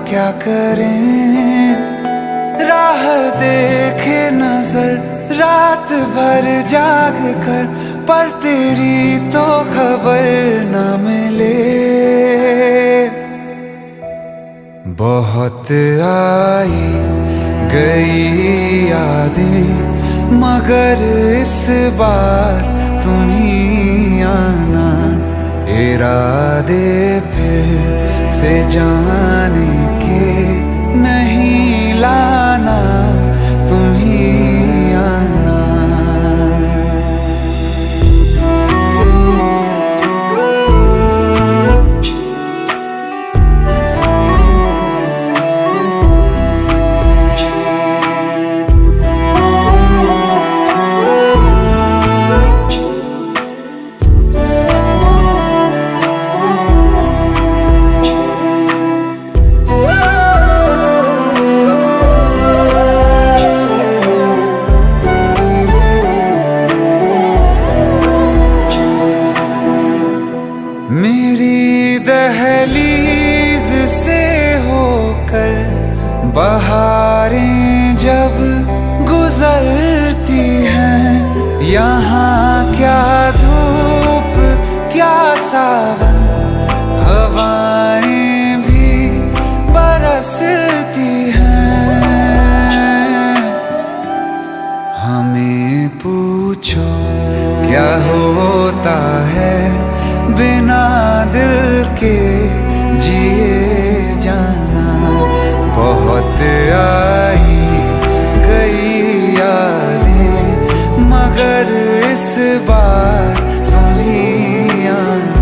क्या करें, राह देखे नजर रात भर जाग कर, पर तेरी तो खबर न मिले। बहुत आई गई यादें मगर इस बार तुम ही आना, इरादे फिर से जाने के नहीं लाना, तुम ही आना। मेरी दहलीज से होकर बहारें जब गुजरती हैं, यहाँ क्या धूप क्या सावन, हवाएं भी बरसती हैं। हमें पूछो क्या होता है बिना दिल के जिए जाना। बहुत आई गई यादें मगर इस बार तुम ही आना।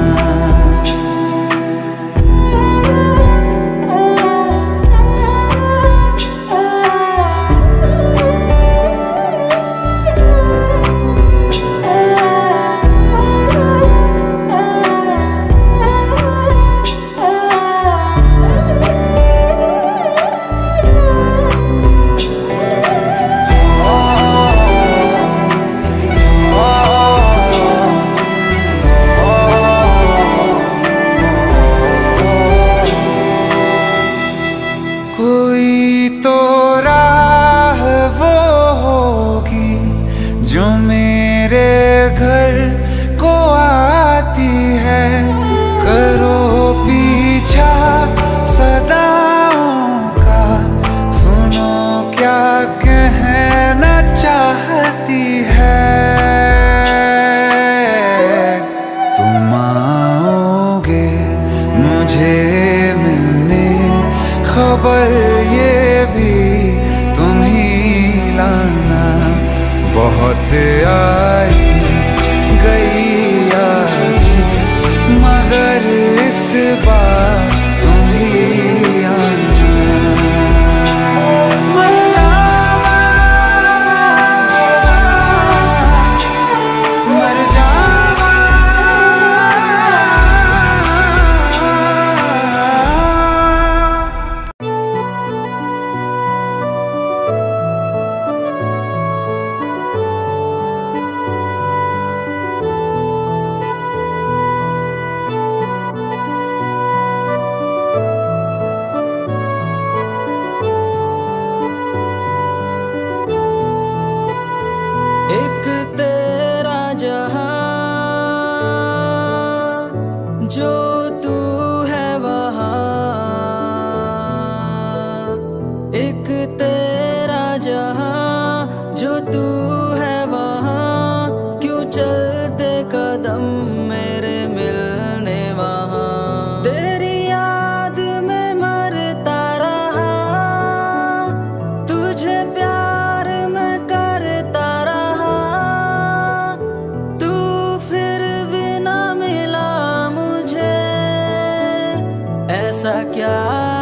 कोई तो राह वो होगी जो मेरे घर को आती है, करो पीछा सदाओं का, सुनो क्या कहना चाहती है। तुम आओगे मुझे मिलने, खबर ये भी तुम ही लाना। बहुत आई गई यादें मगर इस बार तुम ही आना। मर जावा, मर जावा। एक तेरा जहां जो तू है वहां, एक तेरा जहां जो तू है वहां, क्यों चलते कदम मेरे मिलने वहां। तेरी याद में मरता रहा, तुझे प्यार में करता रहा, तू फिर भी ना मिला मुझे। ऐसा क्या